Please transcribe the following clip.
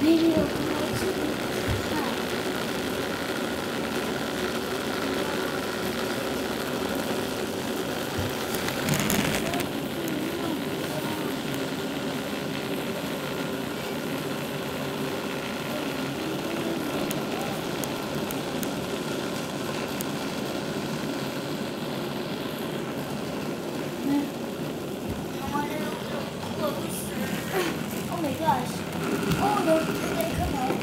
video promotion. Oh my gosh. Oh, no, they come out.